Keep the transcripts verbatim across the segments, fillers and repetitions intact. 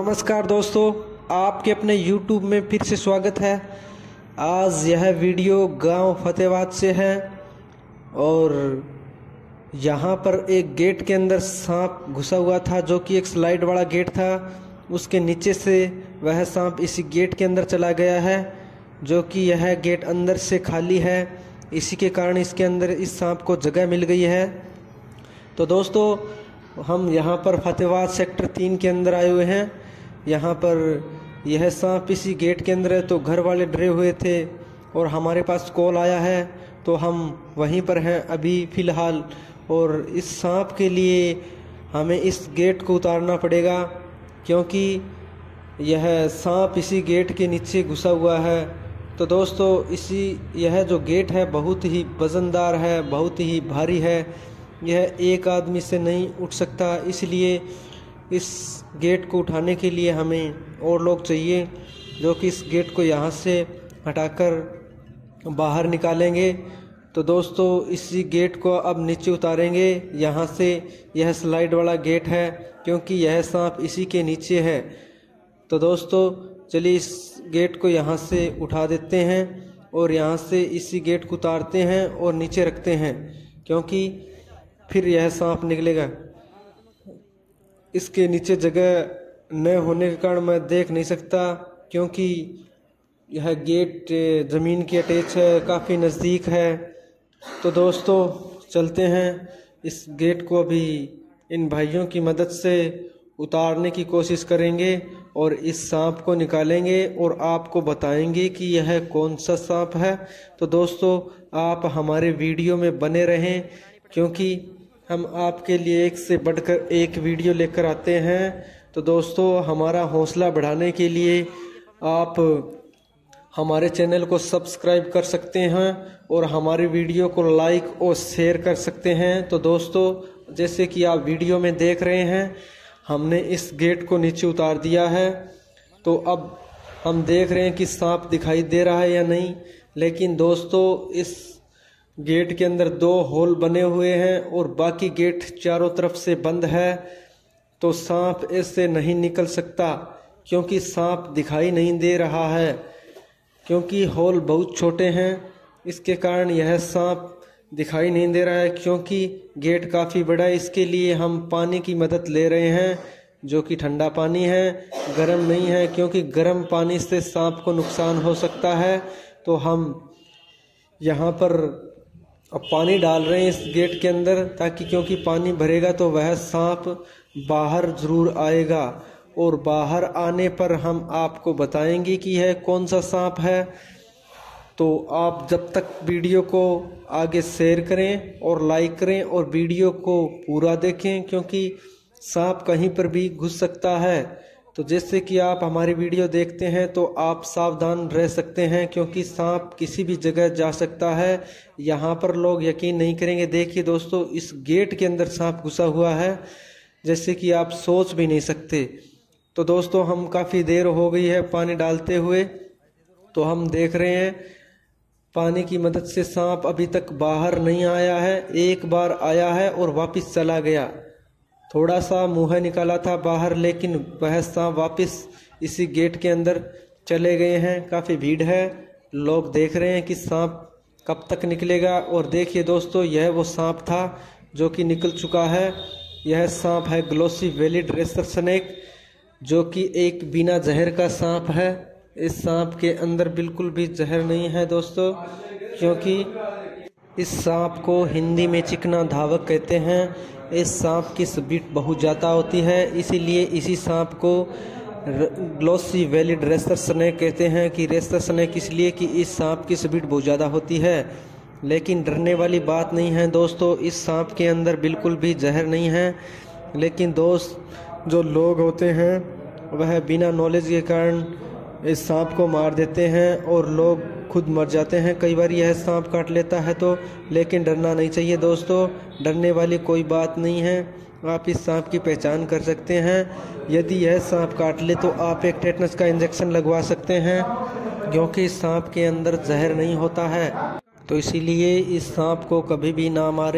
नमस्कार दोस्तों, आपके अपने YouTube में फिर से स्वागत है। आज यह वीडियो गांव फतेहाबाद से है और यहाँ पर एक गेट के अंदर सांप घुसा हुआ था, जो कि एक स्लाइड वाला गेट था। उसके नीचे से वह सांप इसी गेट के अंदर चला गया है, जो कि यह गेट अंदर से खाली है। इसी के कारण इसके अंदर इस सांप को जगह मिल गई है। तो दोस्तों, हम यहाँ पर फतेहाबाद सेक्टर तीन के अंदर आए हुए हैं। यहाँ पर यह सांप इसी गेट के अंदर है, तो घर वाले डरे हुए थे और हमारे पास कॉल आया है, तो हम वहीं पर हैं अभी फ़िलहाल। और इस सांप के लिए हमें इस गेट को उतारना पड़ेगा, क्योंकि यह सांप इसी गेट के नीचे घुसा हुआ है। तो दोस्तों, इसी यह जो गेट है बहुत ही वज़नदार है, बहुत ही भारी है। यह एक आदमी से नहीं उठ सकता, इसलिए इस गेट को उठाने के लिए हमें और लोग चाहिए, जो कि इस गेट को यहाँ से हटाकर बाहर निकालेंगे। तो दोस्तों, इसी गेट को अब नीचे उतारेंगे यहाँ से। यह स्लाइड वाला गेट है, क्योंकि यह सांप इसी के नीचे है। तो दोस्तों, चलिए इस गेट को यहाँ से उठा देते हैं और यहाँ से इसी गेट को उतारते हैं और नीचे रखते हैं, क्योंकि फिर यह सांप निकलेगा। इसके नीचे जगह न होने के कारण मैं देख नहीं सकता, क्योंकि यह गेट ज़मीन के अटैच है, काफ़ी नज़दीक है। तो दोस्तों, चलते हैं। इस गेट को अभी इन भाइयों की मदद से उतारने की कोशिश करेंगे और इस सांप को निकालेंगे और आपको बताएंगे कि यह कौन सा सांप है। तो दोस्तों, आप हमारे वीडियो में बने रहें, क्योंकि हम आपके लिए एक से बढ़कर एक वीडियो लेकर आते हैं। तो दोस्तों, हमारा हौसला बढ़ाने के लिए आप हमारे चैनल को सब्सक्राइब कर सकते हैं और हमारे वीडियो को लाइक और शेयर कर सकते हैं। तो दोस्तों, जैसे कि आप वीडियो में देख रहे हैं, हमने इस गेट को नीचे उतार दिया है। तो अब हम देख रहे हैं कि सांप दिखाई दे रहा है या नहीं। लेकिन दोस्तों, इस गेट के अंदर दो होल बने हुए हैं और बाकी गेट चारों तरफ से बंद है। तो सांप इससे नहीं निकल सकता, क्योंकि सांप दिखाई नहीं दे रहा है, क्योंकि होल बहुत छोटे हैं। इसके कारण यह सांप दिखाई नहीं दे रहा है, क्योंकि गेट काफ़ी बड़ा है। इसके लिए हम पानी की मदद ले रहे हैं, जो कि ठंडा पानी है, गर्म नहीं है, क्योंकि गर्म पानी से सांप को नुकसान हो सकता है। तो हम यहाँ पर अब पानी डाल रहे हैं इस गेट के अंदर, ताकि क्योंकि पानी भरेगा तो वह सांप बाहर ज़रूर आएगा और बाहर आने पर हम आपको बताएंगे कि यह कौन सा सांप है। तो आप जब तक वीडियो को आगे शेयर करें और लाइक करें और वीडियो को पूरा देखें, क्योंकि सांप कहीं पर भी घुस सकता है। तो जैसे कि आप हमारी वीडियो देखते हैं तो आप सावधान रह सकते हैं, क्योंकि सांप किसी भी जगह जा सकता है। यहाँ पर लोग यकीन नहीं करेंगे। देखिए दोस्तों, इस गेट के अंदर सांप घुसा हुआ है, जैसे कि आप सोच भी नहीं सकते। तो दोस्तों, हम काफ़ी देर हो गई है पानी डालते हुए, तो हम देख रहे हैं पानी की मदद से सांप अभी तक बाहर नहीं आया है। एक बार आया है और वापस चला गया। थोड़ा सा मुँह निकाला था बाहर, लेकिन वह सांप वापस इसी गेट के अंदर चले गए हैं। काफ़ी भीड़ है, लोग देख रहे हैं कि सांप कब तक निकलेगा। और देखिए दोस्तों, यह वो सांप था जो कि निकल चुका है। यह सांप है ग्लोसी वैलिड रेसर स्नेक, जो कि एक बिना जहर का सांप है। इस सांप के अंदर बिल्कुल भी जहर नहीं है दोस्तों, क्योंकि इस सांप को हिंदी में चिकना धावक कहते हैं। इस सांप की स्पीड बहुत ज़्यादा होती है, इसीलिए इसी सांप को ग्लोसी वैलिड रेसर स्नेक कहते हैं। कि रेसर स्नेक इसलिए कि इस सांप की स्पीड बहुत ज़्यादा होती है। लेकिन डरने वाली बात नहीं है दोस्तों, इस सांप के अंदर बिल्कुल भी जहर नहीं है। लेकिन दोस्त, जो लोग होते हैं वह बिना नॉलेज के कारण इस सांप को मार देते हैं और लोग खुद मर जाते हैं। कई बार यह सांप काट लेता है तो, लेकिन डरना नहीं चाहिए दोस्तों, डरने वाली कोई बात नहीं है। आप इस सांप की पहचान कर सकते हैं। यदि यह सांप काट ले तो आप एक टेटनस का इंजेक्शन लगवा सकते हैं, क्योंकि इस सांप के अंदर जहर नहीं होता है। तो इसीलिए इस सांप को कभी भी ना मारें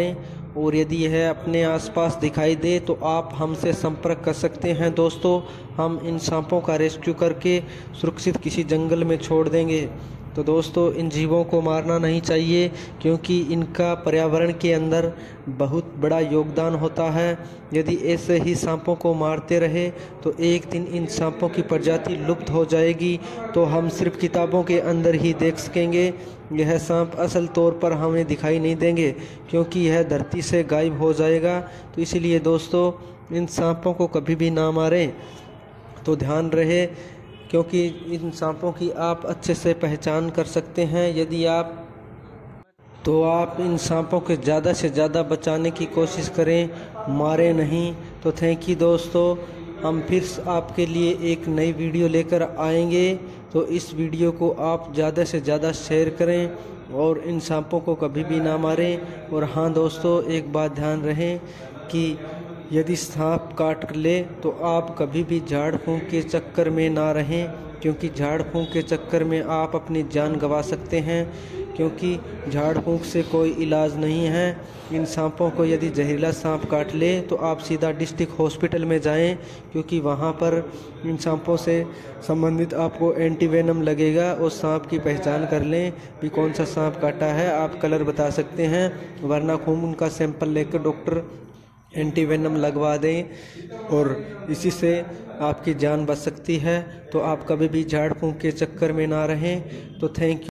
और यदि यह अपने आसपास दिखाई दे तो आप हमसे संपर्क कर सकते हैं दोस्तों। हम इन सांपों का रेस्क्यू करके सुरक्षित किसी जंगल में छोड़ देंगे। तो दोस्तों, इन जीवों को मारना नहीं चाहिए क्योंकि इनका पर्यावरण के अंदर बहुत बड़ा योगदान होता है। यदि ऐसे ही सांपों को मारते रहे तो एक दिन इन सांपों की प्रजाति लुप्त हो जाएगी। तो हम सिर्फ किताबों के अंदर ही देख सकेंगे। यह सांप असल तौर पर हमें दिखाई नहीं देंगे क्योंकि यह धरती से गायब हो जाएगा। तो इसलिए दोस्तों, इन सांपों को कभी भी ना मारें। तो ध्यान रहे, क्योंकि इन सांपों की आप अच्छे से पहचान कर सकते हैं। यदि आप तो आप इन सांपों के ज़्यादा से ज़्यादा बचाने की कोशिश करें, मारे नहीं। तो थैंक यू दोस्तों, हम फिर आपके लिए एक नई वीडियो लेकर आएंगे। तो इस वीडियो को आप ज़्यादा से ज़्यादा शेयर करें और इन सांपों को कभी भी ना मारें। और हाँ दोस्तों, एक बात ध्यान रहे कि यदि सांप काट ले तो आप कभी भी झाड़ फूंक के चक्कर में ना रहें, क्योंकि झाड़ फूंक के चक्कर में आप अपनी जान गंवा सकते हैं। क्योंकि झाड़ फूंक से कोई इलाज नहीं है। इन सांपों को यदि जहरीला सांप काट ले तो आप सीधा डिस्ट्रिक्ट हॉस्पिटल में जाएं, क्योंकि वहां पर इन सांपों से संबंधित आपको एंटीवेनम लगेगा। उस सांप की पहचान कर लें कि कौन सा सांप काटा है। आप कलर बता सकते हैं, वरना खून का सैंपल लेकर डॉक्टर एंटीवेनम लगवा दें और इसी से आपकी जान बच सकती है। तो आप कभी भी झाड़ फूंक के चक्कर में ना रहें। तो थैंक यू।